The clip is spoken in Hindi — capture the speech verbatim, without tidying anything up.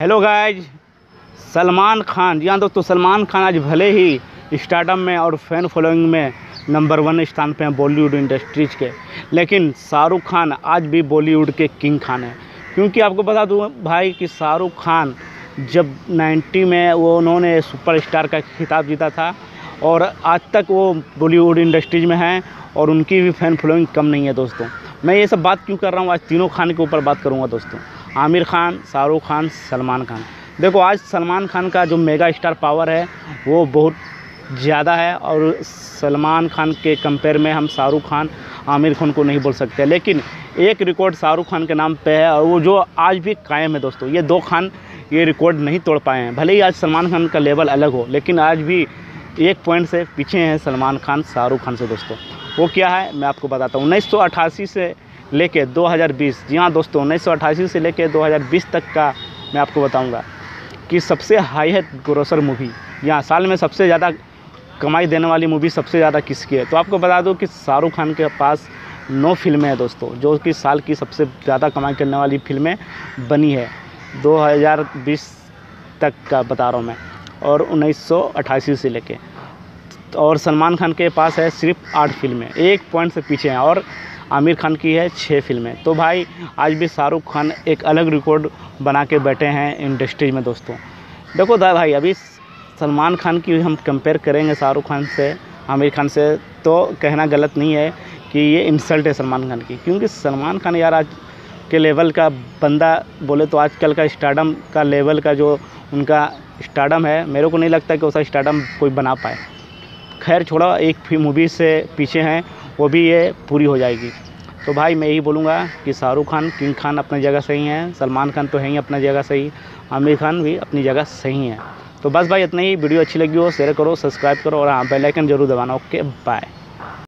हेलो गाइज, सलमान खान, जी हाँ दोस्तों, सलमान खान आज भले ही स्टारडम में और फैन फॉलोइंग में नंबर वन स्थान पे हैं बॉलीवुड इंडस्ट्रीज के, लेकिन शाहरुख खान आज भी बॉलीवुड के किंग खान हैं। क्योंकि आपको बता दूँ भाई कि शाहरुख खान जब नाइन्टी में वो उन्होंने सुपरस्टार का खिताब जीता था और आज तक वो बॉलीवुड इंडस्ट्रीज में हैं और उनकी भी फैन फॉलोइंग कम नहीं है दोस्तों। मैं ये सब बात क्यों कर रहा हूँ, आज तीनों खान के ऊपर बात करूँगा दोस्तों। आमिर खान, शाहरुख खान, सलमान खान। देखो आज सलमान खान का जो मेगा स्टार पावर है वो बहुत ज़्यादा है और सलमान खान के कंपेयर में हम शाहरुख खान, आमिर खान को नहीं बोल सकते। लेकिन एक रिकॉर्ड शाहरुख खान के नाम पे है और वो जो आज भी कायम है दोस्तों। ये दो खान ये रिकॉर्ड नहीं तोड़ पाए हैं। भले ही आज सलमान खान का लेवल अलग हो, लेकिन आज भी एक पॉइंट से पीछे हैं सलमान खान शाहरुख खान से दोस्तों। वो क्या है मैं आपको बताता हूँ। उन्नीस सौ अट्ठासी से लेके दो हज़ार बीस, जी हाँ दोस्तों, उन्नीस सौ अट्ठासी से लेके दो हज़ार बीस तक का मैं आपको बताऊंगा कि सबसे हाईएस्ट ग्रोसर मूवी या साल में सबसे ज़्यादा कमाई देने वाली मूवी सबसे ज़्यादा किसकी है। तो आपको बता दूं कि शाहरुख खान के पास नौ फिल्में हैं दोस्तों, जो कि साल की सबसे ज़्यादा कमाई करने वाली फिल्में बनी है दो हज़ार बीस तक का बता रहा हूँ मैं, और उन्नीस सौ अट्ठासी से लेके। और सलमान खान के पास है सिर्फ आठ फिल्में, एक पॉइंट से पीछे हैं, और आमिर खान की है छः फिल्में। तो भाई आज भी शाहरुख खान एक अलग रिकॉर्ड बना के बैठे हैं इंडस्ट्री में दोस्तों। देखो दा भाई, अभी सलमान खान की हम कंपेयर करेंगे शाहरुख खान से, आमिर खान से, तो कहना गलत नहीं है कि ये इंसल्ट है सलमान खान की। क्योंकि सलमान खान यार आज के लेवल का बंदा बोले तो आजकल का स्टारडम का लेवल का जो उनका स्टारडम है, मेरे को नहीं लगता कि उसका स्टारडम कोई बना पाए। खैर छोड़ा, एक मूवी से पीछे हैं, वो भी ये पूरी हो जाएगी। तो भाई मैं यही बोलूँगा कि शाहरुख खान किंग खान अपनी जगह सही हैं, सलमान खान तो है ही अपनी जगह सही, आमिर खान भी अपनी जगह सही हैं। तो बस भाई इतना ही। वीडियो अच्छी लगी हो शेयर करो, सब्सक्राइब करो और हाँ बेल आइकन जरूर दबाना। Okay bye.